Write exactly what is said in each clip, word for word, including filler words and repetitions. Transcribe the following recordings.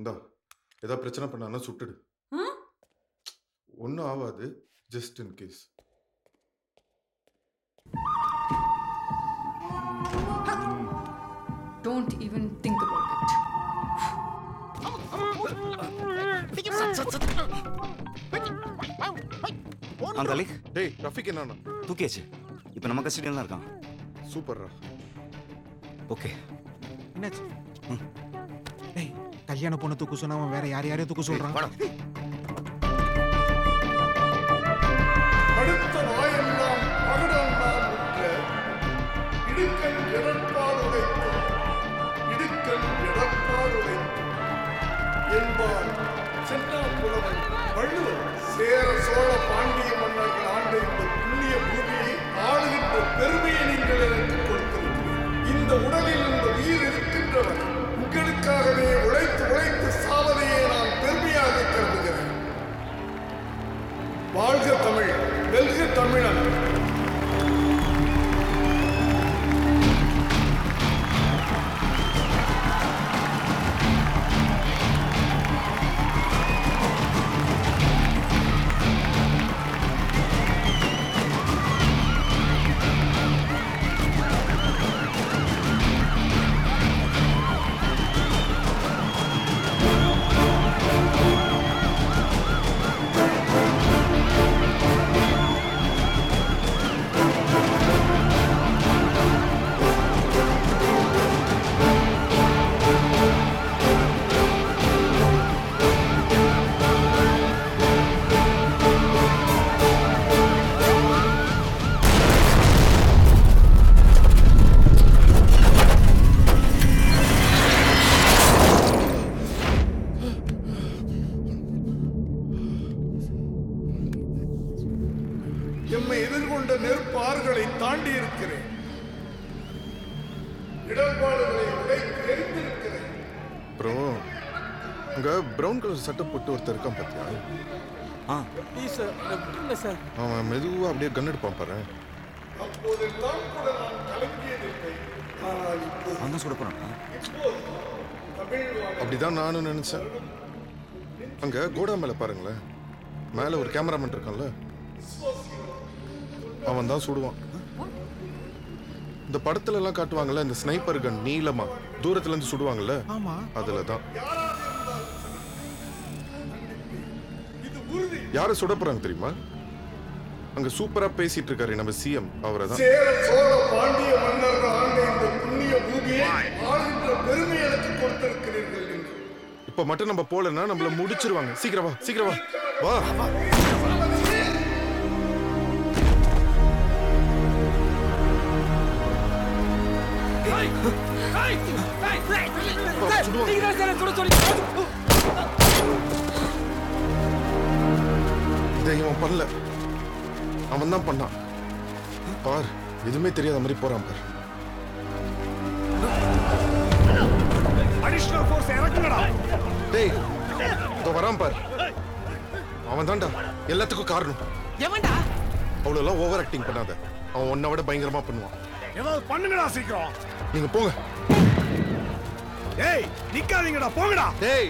இந்தா ஏதாவது பிரச்சனை பண்ணானா சுட்டுடு. ஒன்றும் ஆகாது, just in case. Don't even think about it. அங்காளி டேய் ரஃபிக் என்னன்னா தூக்கியாச்சு. இப்போ நம்ம கஸ்டடியில் தான் இருக்கான். சூப்பர்ரா. ஓகே என்னாச்சு? டேய் கல்யாண பொண்ணு தூக்கு சொன்னா வேற யார் யாரையும் தூக்கு சொல்றான். அடுத்த நாயெல்லாம் பகடெல்லாம் உற்ற இடுக்கன் எடப்பால் உடைத்து இடுக்கன் எடப்பால் உடைத்து என்பார் சென்னாப்புலவன் வள்ளுவர். சேர சோழ பாண்டிய மன்னர்கள் ஆண்ட இந்த புண்ணிய பூமியை ஆளுகின்ற பெருமையை நீங்கள் எனக்கு கொடுத்திருக்கிறீர்கள். இந்த உடலில் இந்த உயிர் இருக்கின்றவர் உங்களுக்காகவே உழைத்து உழைத்து சாவதையே நான் பெருமையாக கருதுகிறேன். வாழ்க தமிழ், வெல்க தமிழன். எம்மை எதிர்கொண்ட நெருப்பாறுகளை தாண்டி இருக்கிறேன். இடர்பாடுகளை உடைத்து எரிந்திருக்கிறேன். அப்புறம் அங்க பிரவுன் கலர் சட்டை போட்டு ஒருத்தர் இருக்கான் பாத்தியா? ஆ சார் அவன் மெதுவா அப்படியே கன் எடுப்பான் பாரு. அப்போதெல்லாம் கூட நான் கலங்கியதில்லை. ஆனால் இப்போது அவன் சுட போறான். தமிழ் அப்படிதான் நானும் நினைச்சேன். அங்க கோடா மேல பாருங்களேன், மேல ஒரு கேமராமேன் இருக்கான்ல, அவன் தான் சுடுவான். இந்த படத்துல எல்லாம் காட்டுவாங்கல்ல, இந்த ஸ்னைப்பர் கன் நீளமா தூரத்துல இருந்து சுடுவாங்கல்ல, அதுலதான். யார சுட போறாங்க தெரியுமா? அங்க சூப்பரா பேசிட்டு இருக்காரு நம்ம சிஎம், அவரை தான். சேர சோழ பாண்டிய மன்னர்கள் ஆண்ட இந்த புண்ணிய பூமியை ஆளுகின்ற பெருமை எனக்கு கொடுத்திருக்கிறீர்கள் என்று. இப்ப மட்டும் நம்ம போலன்னா நம்மள முடிச்சிருவாங்க. சீக்கிரம் வா, சீக்கிரம் வா, வா. இதை இவன் பண்ணல, அவன் தான் பண்ணான். பார், எதுவுமே தெரியாத மாதிரி போறான் பார். டேய் இதோ வரான் பார், அவன் தான்டா எல்லாத்துக்கும் காரணம். அவ்வளவு எல்லாம் ஓவர் ஆக்டிங் பண்ணாத, அவன் உன்னை விட பயங்கரமா பண்ணுவான். ஏதாவது பண்ணுங்கடா சீக்கிரம். நீங்க போங்க. ஏய் நிக்காதீங்கடா, போங்கடா. டேய்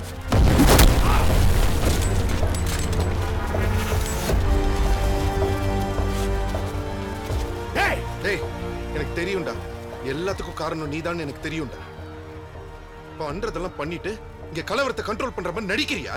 டேய் டேய் எனக்கு தெரியும்டா, எல்லாத்துக்கும் காரணம் நீதான் எனக்கு தெரியும்டா. இப்ப அன்றதெல்லாம் பண்ணிட்டு இங்க கலவரத்தை கண்ட்ரோல் பண்ற மாதிரி நடிக்கிறியா?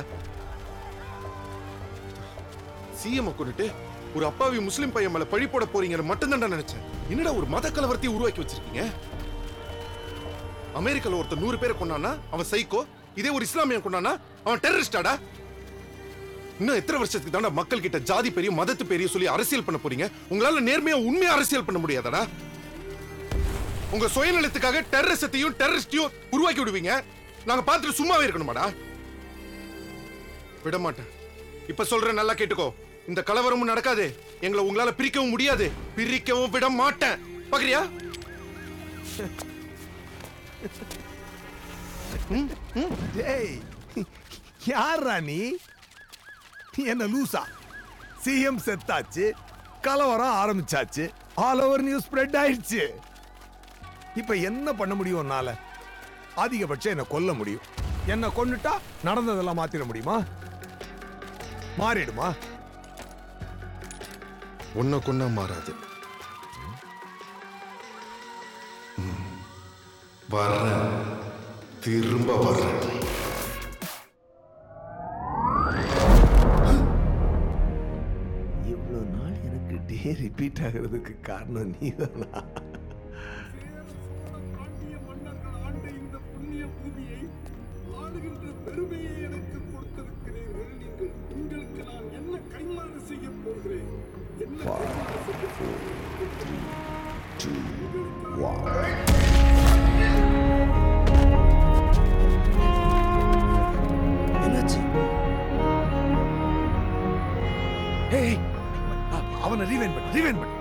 சிஎம் கொண்டுட்டு ஒரு அப்பாவி முஸ்லிம் பையன் மேல பழி போட போறீங்கன்னு மட்டும்தான் நினைச்சேன். என்னடா ஒரு மத கலவரத்தை உருவாக்கி வச்சிருக்கீங்க? அமெரிக்கால ஒருத்தர் நூறு பேரை கொண்டானா அவன் சைக்கோ, இதே ஒரு இஸ்லாமியன் கொண்டானா அவன் டெரரிஸ்டாடா. இன்னும் எத்தனை வருஷத்துக்கு தானே மக்கள் கிட்ட ஜாதி பெரிய மதத்து பெரிய சொல்லி அரசியல் பண்ண போறீங்க? உங்களால நேர்மையா உண்மையா அரசியல் பண்ண முடியாதடா. உங்க சுயநலத்துக்காக டெரரிசத்தையும் டெரரிஸ்டையும் உருவாக்கி விடுவீங்க. நாங்க பார்த்துட்டு சும்மாவே இருக்கணுமாடா? விட மாட்டேன். இப்ப சொல்றேன், நல்லா கேட்டுக்கோ. இந்த கலவரமும் நடக்காது, எங்களை உங்களால பிரிக்கவும் முடியாது, பிரிக்கவும் விட மாட்டேன். பாக்குறியா? யாரா நீ? என்ன லூசா? சிஎம் செத்தாச்சு, கலவரம் ஆரம்பிச்சாச்சு, ஆல் ஓவர் நியூஸ் ஸ்ப்ரெட் ஆயிடுச்சு. இப்ப என்ன பண்ண முடியும்? உன்னால அதிகபட்சம் என்ன கொல்ல முடியும். என்ன கொன்னுட்டா நடந்ததெல்லாம் மாத்திர முடியுமா? மாறிடுமா? உன்னை கொன்னா மாறாது. வர்றேன், திரும்ப வர்றேன். இவ்வளவு நாள் எனக்கு டே ரிப்பீட் ஆகிறதுக்கு காரணம் நீ தானா? மன்னர்கள் ஆண்ட இந்த புண்ணிய பூமியை ஆளுகின்ற பெருமையை எனக்கு கொடுத்திருக்கிறீர்கள். நீங்கள் உங்களுக்கு நான் என்ன கைமாறு செய்ய போகிறேன்? என்ன கைமாறு செய்ய போகிறேன்? என்னாச்சு? ஏய், அவனை ரீவைண்ட் பண்ணு, ரீவைண்ட் பண்ணு.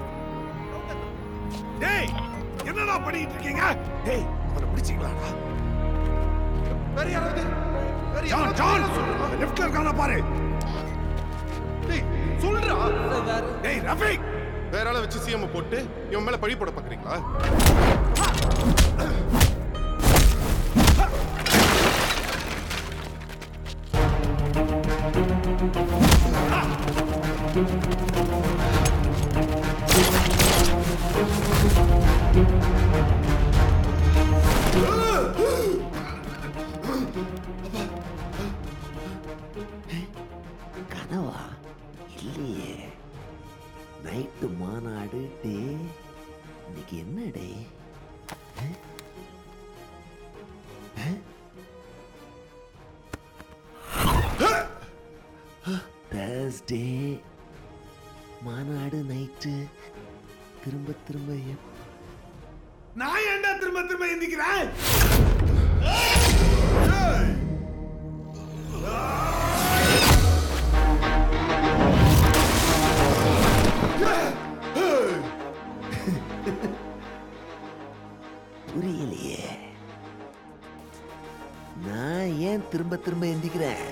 டேய், என்னடா பண்ணிட்டு இருக்கீங்க? டேய், அவனை பிடிச்சீங்களாடா? வேற யாராவது வேற ஜான், ஜான், லெஃப்ட்ல இருக்கானா பாரு. டேய் சொல்றா. டேய் ரஃபீக், வேற ஆளை வச்சு சிஎம் போட்டு இவன் மேல பழி போட பாக்குறீங்களா? கனவா? இல்லையே. நைட்டு மாநாடு டே. இன்னைக்கு என்ன டே? தேர்ஸ்டே மாநாடு நைட்டு. திரும்ப திரும்ப எப்- நான் ஏன்டா திரும்ப திரும்ப எந்திக்கிறேன்? புரியலையே. நான் ஏன் திரும்ப திரும்ப எந்திக்கிறேன்?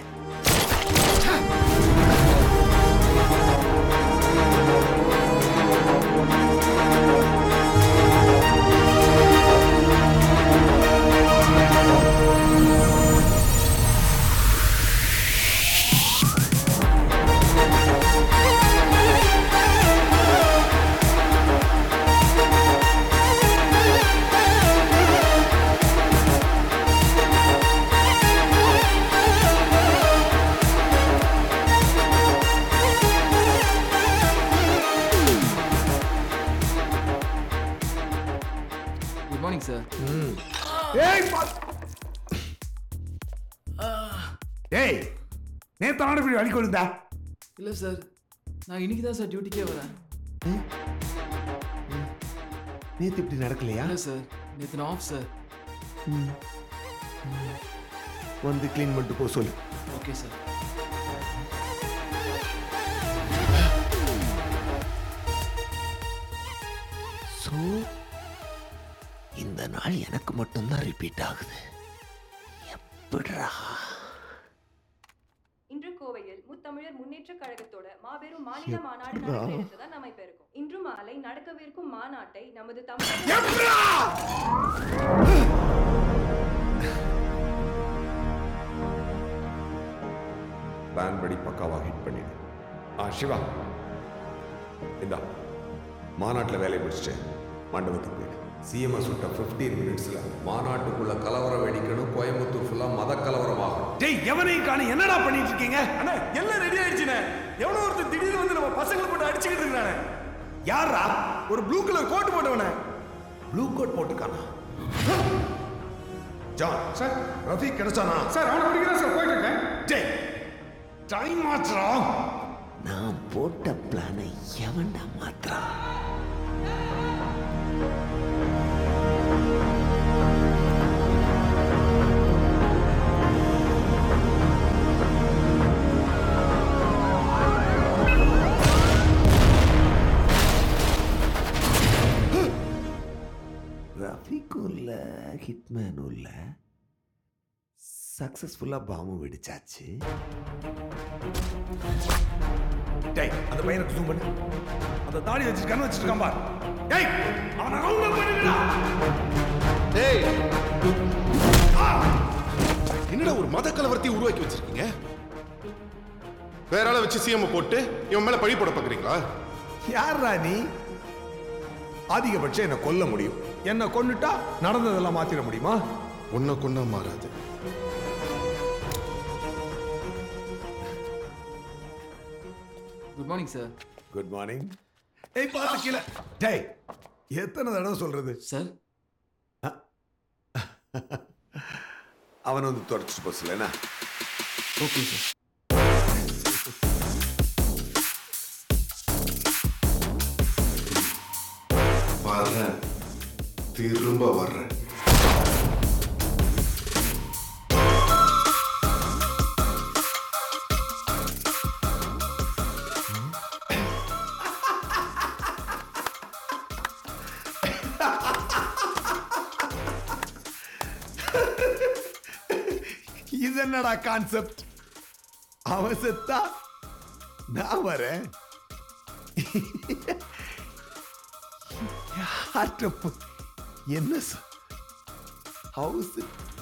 Morning sir. ஏய் ஏய், நேத்து நாடு இப்படி வலிக்கு விழுந்தா? இல்லை சார், நான் இன்னைக்கு தான் சார் டியூட்டிக்கே வரேன். நேத்து இப்படி நடக்கலையா? இல்லை சார், நேற்று நான் ஆஃப் சார். வந்து கிளீன் பண்ணிட்டு போ சொல்லு. Okay sir. ஸோ இந்த நாள் எனக்கு மட்டும்தான் ரிப்பீட் ஆகுது. எப்படிடா? இன்று கோவையில் முத்தமிழர் முன்னேற்ற கழகத்தோட மாபெரும் மாநில மாநாடு நடைபெறுவதுதான் அமைப்பிருக்கும். இன்று மாலை நடக்கவிருக்கும் மாநாட்டை நமது தமிழக பிளான் படி பக்காவா ஹிட் பண்ணிடு. ஆ சிவா, இந்தா மாநாட்டில் வேலையை முடிச்சுட்டு மண்டபத்துக்கு போயிடு. சிஎம் சுட்ட பிப்டீன் மினிட்ஸ்ல மாநாட்டுக்குள்ள கலவரம் வெடிக்கணும். கோயம்புத்தூர் ஃபுல்லா மத கலவரம் ஆகும். டேய், எவனையும் காணி என்னடா பண்ணிட்டு இருக்கீங்க? அண்ணா எல்லாம் ரெடி ஆயிடுச்சுண்ணே. எவனோ ஒருத்தர் திடீர்னு வந்து நம்ம பசங்களை போட்டு அடிச்சுக்கிட்டு இருக்கானே. யாரா? ஒரு ப்ளூ கலர் கோட் போட்டவனே. ப்ளூ கோட் போட்டுக்கானா? ஜான் சார், ரஃபீக் கிடைச்சானா? சார் அவனை பிடிக்கிறேன் சார், போயிட்டு இருக்கேன். டேய், டைம் ஆச்சுடா. நான் போட்ட பிளானை எவன்டா மாத்ரா? ரஃபீக்கும் இல்லை, ஹிட்மேனும் இல்லை. சக்சஸ்ஃபுல்லாக பாம்பு வெடிச்சாச்சு. டேய், அந்த பையனுக்கு ஜூம் பண்ணு. அந்த தாடி வச்சு கண்ணு வச்சிருக்கான் பார். டேய், அவனை ரவுண்ட் அப் பண்ணிடுடா. டேய், என்னடா ஒரு மத கலவரத்தை உருவாக்கி வச்சிருக்கீங்க? வேற ஆளை வச்சு சிஎம் போட்டு இவன் மேல பழி போட பாக்குறீங்களா? யாரா நீ? அதிகபட்சம் என்ன கொல்ல முடியும். என்ன கொன்னுட்டா நடந்ததெல்லாம் மாத்திர முடியுமா? உன்னை கொன்னா மாறாது. Good morning sir. Good morning. ஏய் பாத்து கீழே. டேய் எத்தனை தடவை சொல்றது சார்? அவன் வந்து தொடச்சிட்டு போசல என்ன? Okay sir. வர்றேன், திரும்ப வர்றேன். இது என்னடா கான்செப்ட்? அவன் செத்தா நான் வரேன். என்ன ஹவுஸ்